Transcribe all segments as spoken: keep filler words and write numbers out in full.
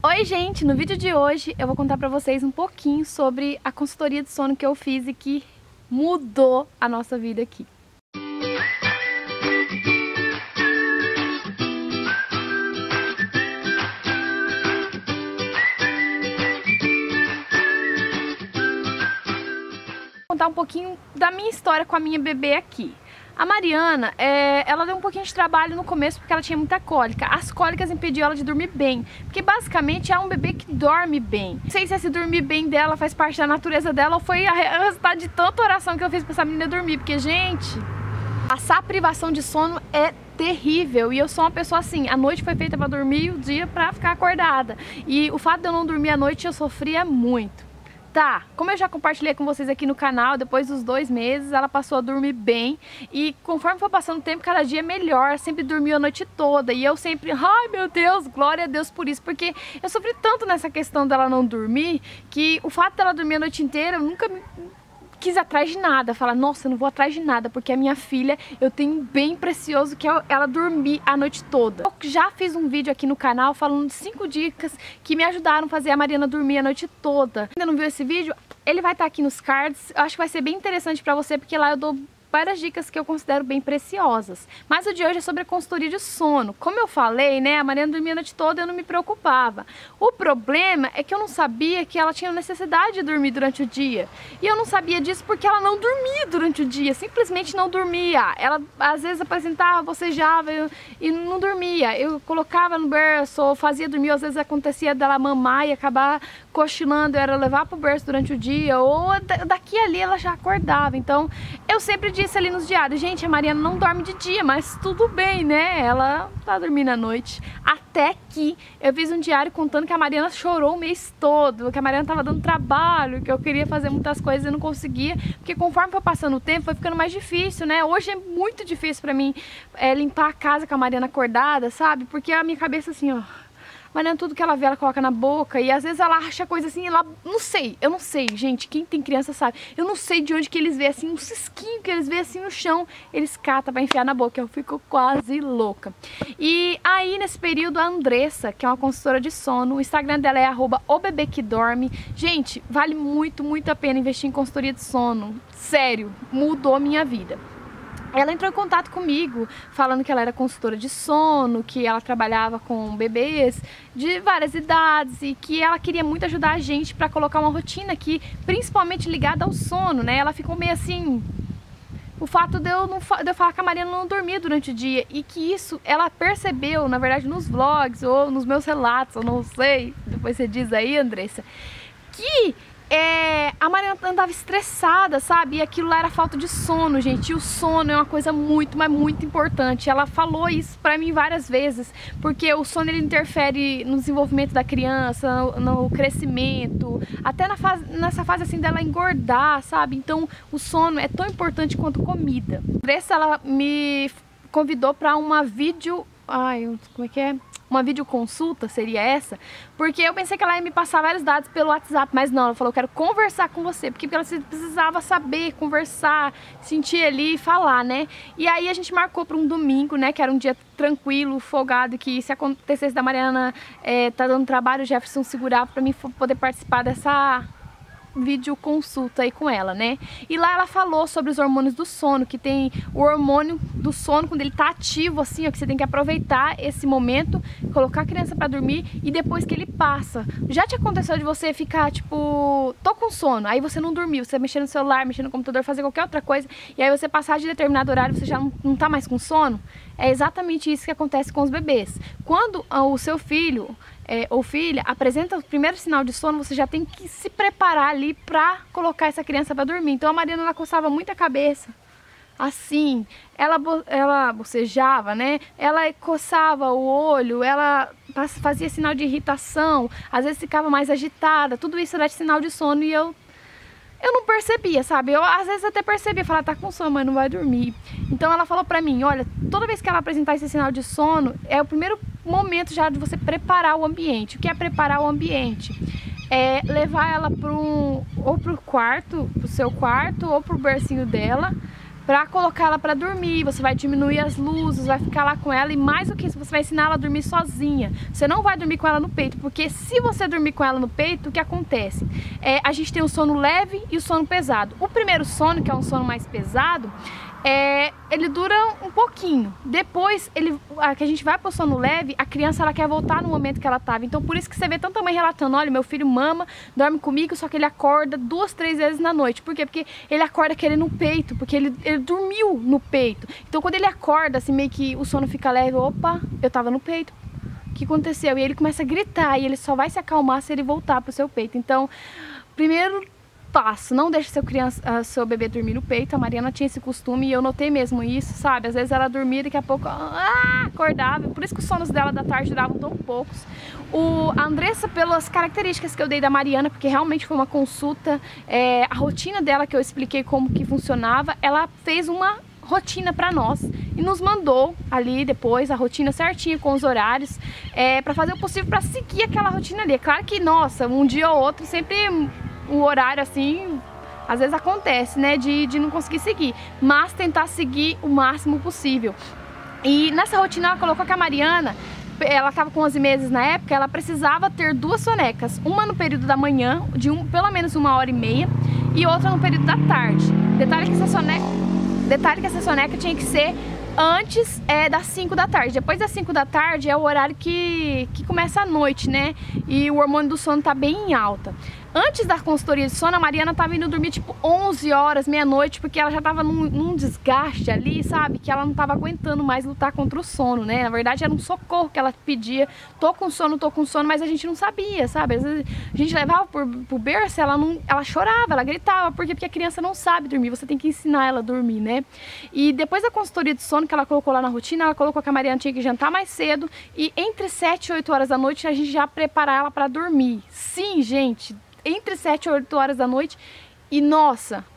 Oi gente, no vídeo de hoje eu vou contar pra vocês um pouquinho sobre a consultoria de sono que eu fiz e que mudou a nossa vida aqui. Vou contar um pouquinho da minha história com a minha bebê aqui. A Mariana, é, ela deu um pouquinho de trabalho no começo porque ela tinha muita cólica. As cólicas impediam ela de dormir bem, porque basicamente é um bebê que dorme bem. Não sei se esse dormir bem dela faz parte da natureza dela ou foi o resultado de tanta oração que eu fiz pra essa menina dormir, porque, gente, passar a privação de sono é terrível. E eu sou uma pessoa assim, a noite foi feita pra dormir e o dia pra ficar acordada. E o fato de eu não dormir à noite, eu sofria muito. Tá, como eu já compartilhei com vocês aqui no canal, depois dos dois meses ela passou a dormir bem e conforme foi passando o tempo, cada dia melhor, sempre dormiu a noite toda e eu sempre, ai meu Deus, glória a Deus por isso, porque eu sofri tanto nessa questão dela não dormir, que o fato dela dormir a noite inteira, eu nunca me quis atrás de nada, falar, nossa, eu não vou atrás de nada, porque a minha filha, eu tenho um bem precioso que é ela dormir a noite toda. Eu já fiz um vídeo aqui no canal falando de cinco dicas que me ajudaram a fazer a Mariana dormir a noite toda. Ainda não viu esse vídeo? Ele vai estar aqui nos cards, eu acho que vai ser bem interessante pra você, porque lá eu dou várias dicas que eu considero bem preciosas. Mas o de hoje é sobre a consultoria de sono. Como eu falei, né, a Mariana dormia a noite toda e eu não me preocupava. O problema é que eu não sabia que ela tinha necessidade de dormir durante o dia. E eu não sabia disso porque ela não dormia durante o dia, simplesmente não dormia. Ela às vezes apresentava, bocejava e não dormia. Eu colocava no berço, ou fazia dormir, às vezes acontecia dela mamar e acabar cochilando, era levar pro berço durante o dia, ou daqui ali ela já acordava. Então eu sempre disse ali nos diários, gente, a Mariana não dorme de dia, mas tudo bem, né? Ela tá dormindo à noite. Até que eu fiz um diário contando que a Mariana chorou o mês todo, que a Mariana tava dando trabalho, que eu queria fazer muitas coisas e não conseguia, porque conforme foi passando o tempo, foi ficando mais difícil, né? Hoje é muito difícil pra mim é, limpar a casa com a Mariana acordada, sabe? Porque a minha cabeça assim, ó, Mariana, tudo que ela vê, ela coloca na boca. E às vezes ela acha coisa assim, ela... Não sei, eu não sei, gente. Quem tem criança sabe. Eu não sei de onde que eles vê, assim, um cisquinho que eles vê assim no chão. Eles catam pra enfiar na boca. Eu fico quase louca. E aí, nesse período, a Andressa, que é uma consultora de sono, o Instagram dela é arroba o bebê que dorme. Gente, vale muito, muito a pena investir em consultoria de sono. Sério, mudou a minha vida. Ela entrou em contato comigo, falando que ela era consultora de sono, que ela trabalhava com bebês de várias idades e que ela queria muito ajudar a gente para colocar uma rotina aqui, principalmente ligada ao sono, né? Ela ficou meio assim... O fato de eu, não, de eu falar que a Mariana não dormia durante o dia e que isso ela percebeu, na verdade, nos vlogs ou nos meus relatos, eu não sei, depois você diz aí, Andressa, que... É, a Mariana andava estressada, sabe? E aquilo lá era falta de sono, gente. E o sono é uma coisa muito, mas muito importante. Ela falou isso pra mim várias vezes, porque o sono ele interfere no desenvolvimento da criança, no, no crescimento, até na fase, nessa fase assim dela engordar, sabe? Então o sono é tão importante quanto comida. Por isso ela me convidou pra uma vídeo... Ai, como é que é? Uma videoconsulta seria essa, porque eu pensei que ela ia me passar vários dados pelo WhatsApp, mas não, ela falou, eu quero conversar com você, porque ela precisava saber, conversar, sentir ali e falar, né? E aí a gente marcou para um domingo, né, que era um dia tranquilo, folgado, que se acontecesse da Mariana é, tá dando trabalho, o Jefferson segurava para mim poder participar dessa... videoconsulta aí com ela, né? E lá ela falou sobre os hormônios do sono, que tem o hormônio do sono quando ele tá ativo, assim, ó, que você tem que aproveitar esse momento, colocar a criança pra dormir e depois que ele passa. Já te aconteceu de você ficar, tipo, tô com sono, aí você não dormiu, você mexer no celular, mexer no computador, fazer qualquer outra coisa, e aí você passar de determinado horário, você já não, não tá mais com sono? É exatamente isso que acontece com os bebês. Quando o seu filho... É, ou filha, apresenta o primeiro sinal de sono, você já tem que se preparar ali pra colocar essa criança pra dormir. Então a Mariana, ela coçava muito a cabeça, assim, ela, ela bocejava, né? Ela coçava o olho, ela fazia sinal de irritação, às vezes ficava mais agitada, tudo isso era de sinal de sono e eu... Eu não percebia, sabe? Eu às vezes até percebia, falar, tá com sono, mas não vai dormir. Então ela falou pra mim, olha, toda vez que ela apresentar esse sinal de sono, é o primeiro momento já de você preparar o ambiente. O que é preparar o ambiente? É levar ela para um, ou pro quarto, pro seu quarto, ou pro bercinho dela, pra colocar ela pra dormir. Você vai diminuir as luzes, vai ficar lá com ela e mais do que isso, você vai ensinar ela a dormir sozinha. Você não vai dormir com ela no peito, porque se você dormir com ela no peito, o que acontece? É, a gente tem o sono leve e o sono pesado. O primeiro sono, que é um sono mais pesado, É, ele dura um pouquinho. Depois, ele, a, que a gente vai pro sono leve, a criança ela quer voltar no momento que ela tava. Então, por isso que você vê tanta mãe relatando: olha, meu filho mama, dorme comigo, só que ele acorda duas, três vezes na noite. Por quê? Porque ele acorda querendo no peito, porque ele, ele dormiu no peito. Então, quando ele acorda, assim, meio que o sono fica leve, opa, eu tava no peito. O que aconteceu? E ele começa a gritar, e ele só vai se acalmar se ele voltar pro seu peito. Então, primeiro passo, não deixe seu criança, uh, seu bebê dormir no peito. A Mariana tinha esse costume e eu notei mesmo isso, sabe? Às vezes ela dormia e daqui a pouco ah, acordava. Por isso que os sonos dela da tarde duravam tão poucos. O, a Andressa, pelas características que eu dei da Mariana, porque realmente foi uma consulta, é, a rotina dela que eu expliquei como que funcionava, ela fez uma rotina para nós e nos mandou ali depois a rotina certinha com os horários, é, para fazer o possível para seguir aquela rotina ali. É claro que, nossa, um dia ou outro sempre o horário assim, às vezes acontece, né, de, de não conseguir seguir, mas tentar seguir o máximo possível. E nessa rotina ela colocou que a Mariana, ela estava com onze meses na época, ela precisava ter duas sonecas, uma no período da manhã, de um, pelo menos uma hora e meia, e outra no período da tarde. Detalhe que essa soneca, detalhe que essa soneca tinha que ser antes é, das cinco da tarde. Depois das cinco da tarde é o horário que, que começa a noite, né? E o hormônio do sono tá bem em alta. Antes da consultoria de sono, a Mariana tava indo dormir tipo onze horas, meia-noite, porque ela já tava num, num desgaste ali, sabe? Que ela não tava aguentando mais lutar contra o sono, né? Na verdade era um socorro que ela pedia. Tô com sono, tô com sono, mas a gente não sabia, sabe? Às vezes a gente levava pro, pro berço, ela, não, ela chorava, ela gritava. Por quê? Porque a criança não sabe dormir, você tem que ensinar ela a dormir, né? E depois da consultoria de sono que ela colocou lá na rotina, ela colocou que a Mariana tinha que jantar mais cedo e entre sete e oito horas da noite a gente já preparar ela pra dormir. Sim, gente, entre sete e oito horas da noite. E nossa,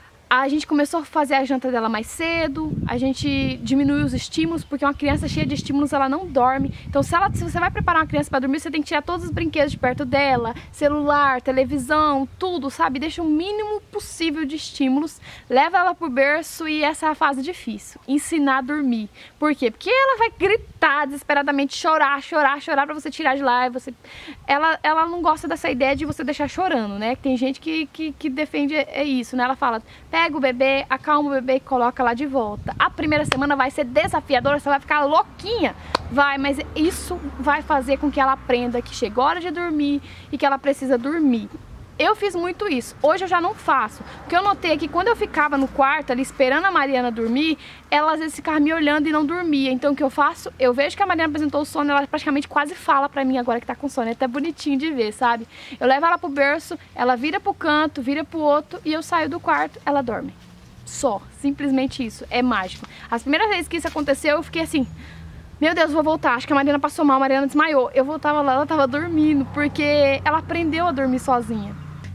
a gente começou a fazer a janta dela mais cedo, a gente diminuiu os estímulos, porque uma criança cheia de estímulos, ela não dorme. Então se, ela, se você vai preparar uma criança para dormir, você tem que tirar todos os brinquedos de perto dela, celular, televisão, tudo, sabe? Deixa o mínimo possível de estímulos, leva ela pro berço e essa é a fase difícil, ensinar a dormir. Por quê? Porque ela vai gritar desesperadamente, chorar, chorar, chorar para você tirar de lá. E você... ela, ela não gosta dessa ideia de você deixar chorando, né? Tem gente que, que, que defende é isso, né? Ela fala: pega o bebê, acalma o bebê e coloca lá de volta. A primeira semana vai ser desafiadora, você vai ficar louquinha. Vai, mas isso vai fazer com que ela aprenda que chegou a hora de dormir e que ela precisa dormir. Eu fiz muito isso, hoje eu já não faço. Porque eu notei que quando eu ficava no quarto ali esperando a Mariana dormir, ela às vezes ficava me olhando e não dormia. Então o que eu faço? Eu vejo que a Mariana apresentou o sono, ela praticamente quase fala pra mim agora que tá com sono. É até bonitinho de ver, sabe? Eu levo ela pro berço, ela vira pro canto, vira pro outro e eu saio do quarto, ela dorme. Só, simplesmente isso, é mágico. As primeiras vezes que isso aconteceu, eu fiquei assim: meu Deus, vou voltar, acho que a Mariana passou mal, a Mariana desmaiou. Eu voltava lá, ela tava dormindo, porque ela aprendeu a dormir sozinha.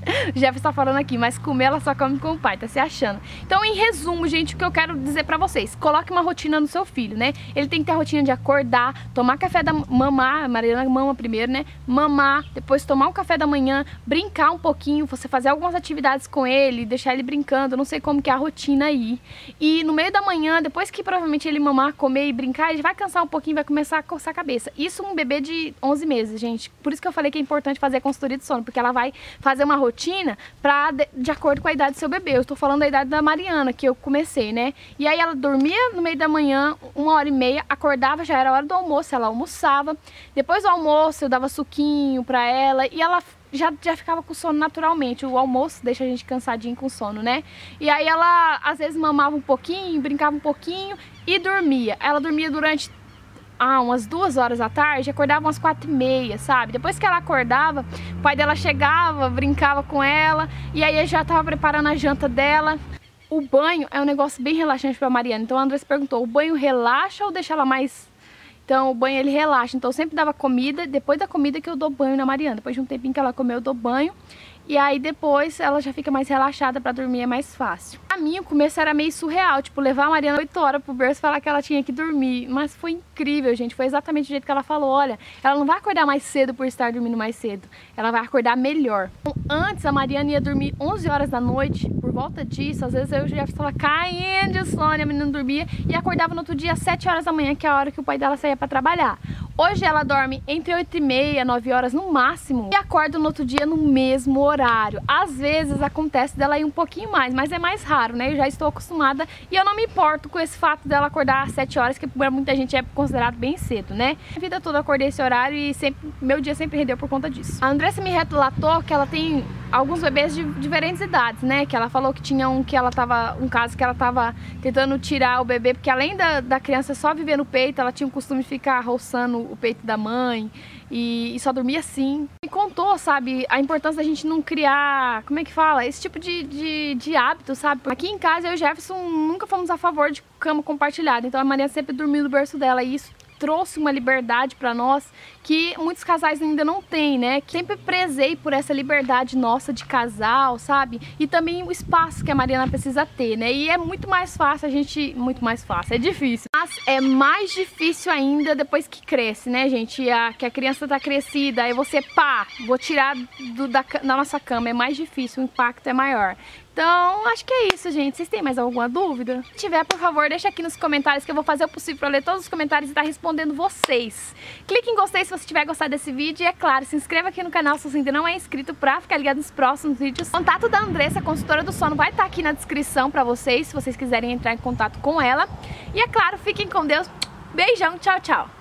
O Jeff está falando aqui, mas comer ela só come com o pai, tá se achando. Então, em resumo, gente, o que eu quero dizer pra vocês: coloque uma rotina no seu filho, né? Ele tem que ter a rotina de acordar, tomar café da mamar, a Mariana mama primeiro, né? Mamar, depois tomar um café da manhã, brincar um pouquinho, você fazer algumas atividades com ele, deixar ele brincando, eu não sei como que é a rotina aí. E no meio da manhã, depois que provavelmente ele mamar, comer e brincar, ele vai cansar um pouquinho, vai começar a coçar a cabeça. Isso um bebê de onze meses, gente. Por isso que eu falei que é importante fazer a consultoria de sono, porque ela vai fazer uma rotina rotina pra, de, de acordo com a idade do seu bebê. Eu estou falando da idade da Mariana, que eu comecei, né? E aí ela dormia no meio da manhã, uma hora e meia, acordava, já era hora do almoço, ela almoçava. Depois do almoço eu dava suquinho pra ela e ela já, já ficava com sono naturalmente. O almoço deixa a gente cansadinho com sono, né? E aí ela às vezes mamava um pouquinho, brincava um pouquinho e dormia. Ela dormia durante Ah, umas duas horas da tarde, acordava umas quatro e meia, sabe? Depois que ela acordava, o pai dela chegava, brincava com ela, e aí eu já tava preparando a janta dela. O banho é um negócio bem relaxante pra Mariana, então a Andressa perguntou: o banho relaxa ou deixa ela mais... Então o banho ele relaxa, então eu sempre dava comida, depois da comida que eu dou banho na Mariana. Depois de um tempinho que ela comeu, eu dou banho. E aí depois ela já fica mais relaxada pra dormir, é mais fácil. A mim o começo era meio surreal, tipo, levar a Mariana oito horas pro berço e falar que ela tinha que dormir. Mas foi incrível, gente, foi exatamente do jeito que ela falou. Olha, ela não vai acordar mais cedo por estar dormindo mais cedo, ela vai acordar melhor. antes a Mariana ia dormir onze horas da noite, por volta disso, às vezes eu e o Jefferson tava caindo de sono, a menina não dormia e acordava no outro dia às sete horas da manhã, que é a hora que o pai dela saía pra trabalhar. Hoje ela dorme entre oito e meia, nove horas no máximo e acorda no outro dia no mesmo horário. Às vezes acontece dela ir um pouquinho mais, mas é mais raro, né? Eu já estou acostumada e eu não me importo com esse fato dela acordar às sete horas, que para muita gente é considerado bem cedo, né? A vida toda eu acordei esse horário e sempre, meu dia sempre rendeu por conta disso. A Andressa me relatou que ela tem alguns bebês de diferentes idades, né? Que ela falou que tinha um que ela tava, um caso que ela tava tentando tirar o bebê, porque além da, da criança só viver no peito, ela tinha o costume de ficar roçando o peito da mãe e, e só dormia assim. Me contou, sabe, a importância da gente não criar, como é que fala, esse tipo de, de, de hábito, sabe? Aqui em casa eu e o Jefferson nunca fomos a favor de cama compartilhada, então a Maria sempre dormiu no berço dela e isso trouxe uma liberdade pra nós que muitos casais ainda não têm, né? Sempre prezei por essa liberdade nossa de casal, sabe? E também o espaço que a Mariana precisa ter, né? E é muito mais fácil a gente... Muito mais fácil, é difícil. Mas é mais difícil ainda depois que cresce, né, gente? A, que a criança tá crescida, aí você, pá, vou tirar do, da, da nossa cama. É mais difícil, o impacto é maior. Então, acho que é isso, gente. Vocês têm mais alguma dúvida? Se tiver, por favor, deixa aqui nos comentários que eu vou fazer o possível para ler todos os comentários e estar respondendo vocês. Clique em gostei se você tiver gostado desse vídeo e, é claro, se inscreva aqui no canal se você ainda não é inscrito para ficar ligado nos próximos vídeos. O contato da Andressa, consultora do sono, vai estar aqui na descrição para vocês, se vocês quiserem entrar em contato com ela. E, é claro, fiquem com Deus. Beijão, tchau, tchau.